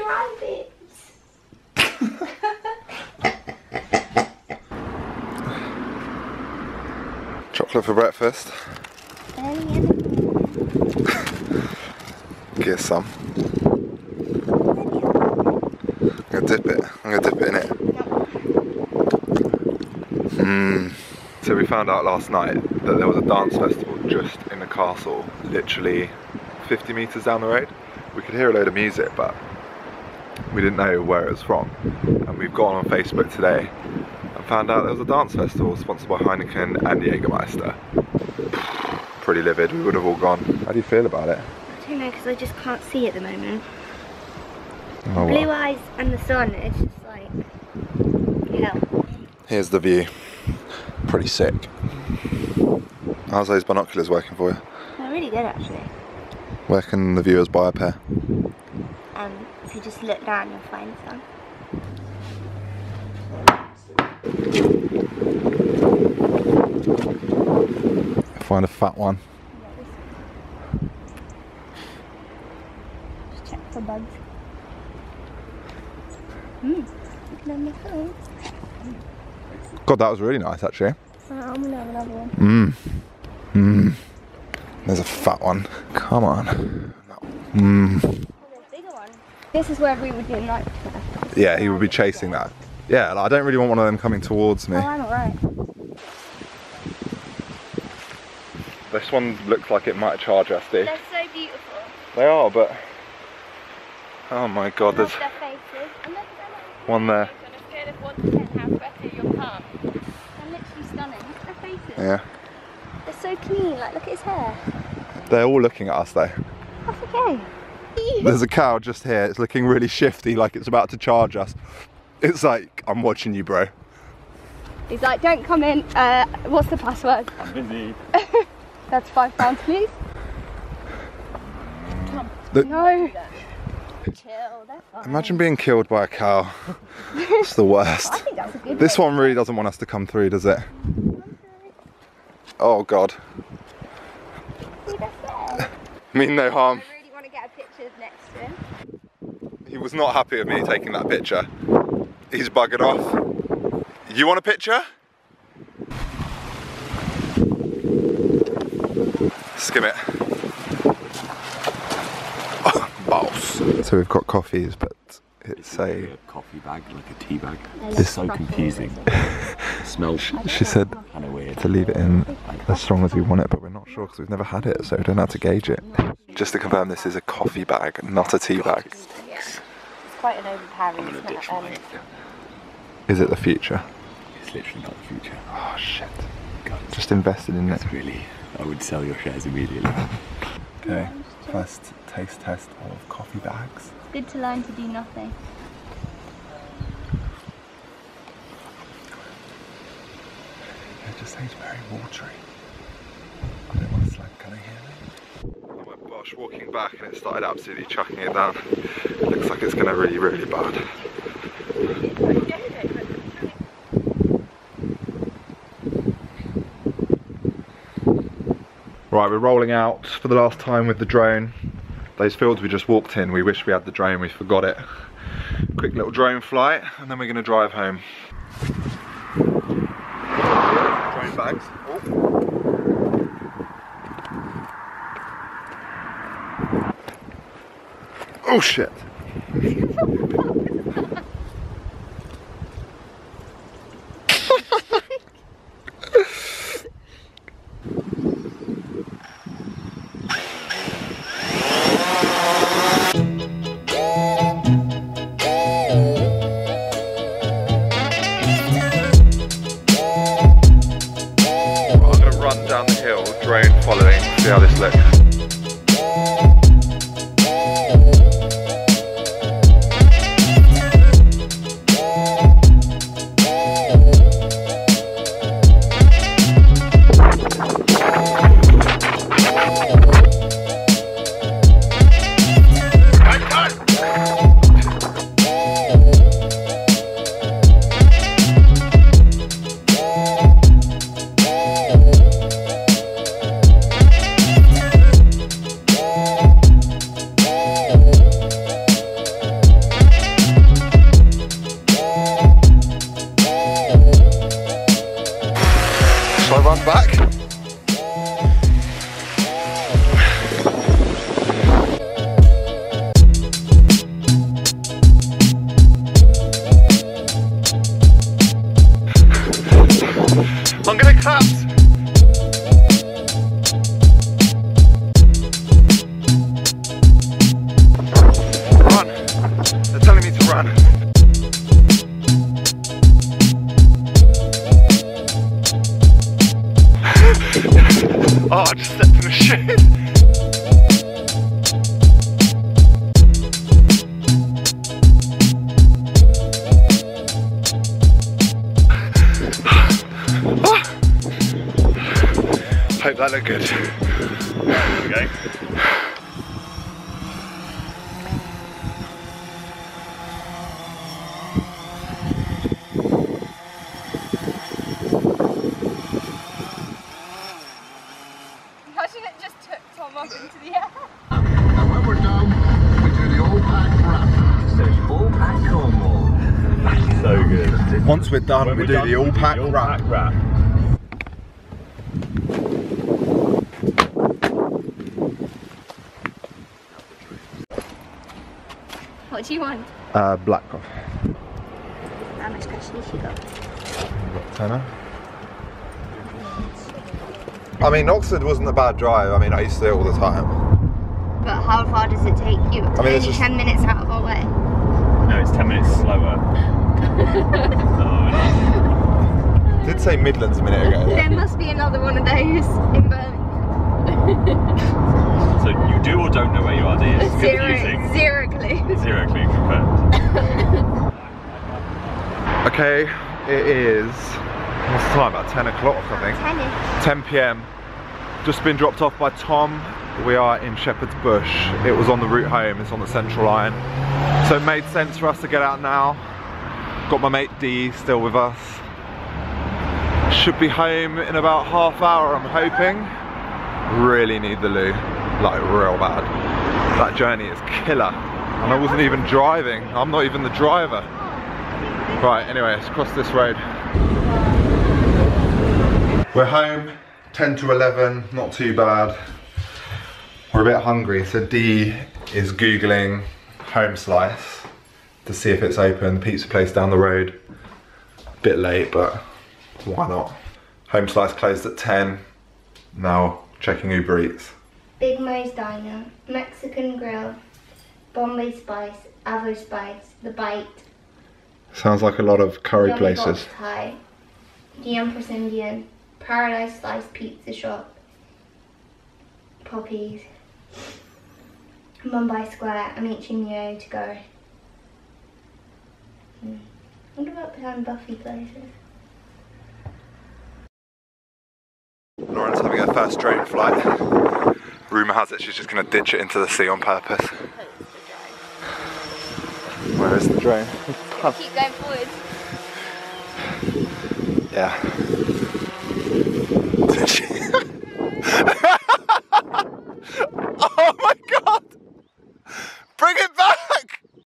rabbits. Chocolate for breakfast. Get some. I'm gonna dip it. I'm gonna dip it in it. So we found out last night that there was a dance festival just in the castle, literally 50 metres down the road. We could hear a load of music, but we didn't know where it was from. And we've gone on Facebook today and found out there was a dance festival sponsored by Heineken and Jägermeister. Pretty livid, we would have all gone. How do you feel about it? I don't know, because I just can't see at the moment. Oh, Blue eyes and the sun, it's just like hell. Here's the view. Pretty sick. How's those binoculars working for you? They're really good actually. Where can the viewers buy a pair? If you just look down, you'll find some. Find a fat one. Just check for bugs. Looking at my phone. God, that was really nice actually. I'm gonna have another one. There's a fat one. Come on. There's a bigger one. This is where we would do night. Yeah, he would be chasing that. Yeah, like, I don't really want one of them coming towards me. Oh, I'm alright. This one looks like it might charge us, Steve. They're so beautiful. They are, but... Oh my God, there's Their faces. And look at them. one there. On a scale of 1 to 10, how sweaty your palm? They're literally stunning. Look at their faces. Yeah. They're so clean. Like, look at his hair. They're all looking at us though. That's okay. There's a cow just here. It's looking really shifty, like it's about to charge us. It's like, I'm watching you, bro. He's like, don't come in. What's the password? I'm busy. That's £5, please. No. Chill, they're fine. Imagine being killed by a cow. It's the worst. I think that's a good This one really doesn't want us to come through, does it? Oh God. See, they're fair. Mean no harm. I really want to get a picture next to him. He was not happy with me taking that picture. He's buggered off. You want a picture? Skim it. Oh, boss. So we've got coffees, but it's a coffee bag, like a tea bag. It's It's so confusing. Smells She said kind of weird. to leave it in as strong as we want it, but we're not sure because we've never had it, so we don't know how to gauge it. Just to confirm, this is a coffee bag, not a tea bag. It's quite an overpowering I'm gonna ditch smell. mine. Is it the future? It's literally not the future. Oh shit. God, Just invested in it. it's really, I would sell your shares immediately. Okay, first taste test of coffee bags. Good to learn to do nothing. It just tastes very watery. I don't want to slag, can I hear me? Oh my gosh, walking back and it started absolutely chucking it down. It looks like it's going to really, really bad. Right, we're rolling out for the last time with the drone. Those fields we just walked in, we wish we had the drone, we forgot it. Quick little drone flight and then we're going to drive home. Drone bags. Oh shit. Down the hill, drone following, see how this looks. run back. I'm gonna collapse. Run. They're telling me to run. Oh, I just stepped in the shit. Hope that looked good. Okay. Imagine it just took Tom up into the air. And when we're done, we do the all pack wrap. Search all pack Cornwall. So good. Once we're done, we do the all pack wrap. What do you want? Black coffee. How much cash has she got? Tenner. I mean, Oxford wasn't a bad drive. I mean, I used to do it all the time. But how far does it take you? I mean, it's just 10 minutes out of our way. No, it's 10 minutes slower. Did say Midlands a minute ago. There must be another one of those in Birmingham. So you do or don't know where you are, do you? It's confusing. Zero clue. Zero clue confirmed. Okay, it is, what's the time, about 10 o'clock I think? 10 p.m. Just been dropped off by Tom. We are in Shepherd's Bush. It was on the route home, it's on the Central Line. So it made sense for us to get out now. Got my mate D still with us. Should be home in about half hour, I'm hoping. Really need the loo, like real bad. That journey is killer. And I wasn't even driving. I'm not even the driver. Right, anyway, let's cross this road. We're home, 10 to 11, not too bad. We're a bit hungry, so D is Googling Home Slice to see if it's open. The pizza place down the road. Bit late, but why not? Home Slice closed at 10. Now checking Uber Eats. Big Mo's Diner, Mexican Grill, Bombay Spice, Avo Spice, The Bite. Sounds like a lot of curry Yummy places. Box Thai, The Empress Indian, Paradise Slice Pizza Shop, Poppies, Mumbai Square, Amici Mio to go. What about behind Buffy places? Lauren's having her first drone flight. Rumour has it she's just going to ditch it into the sea on purpose. Where is the drone? Keep going forward. Yeah. Oh my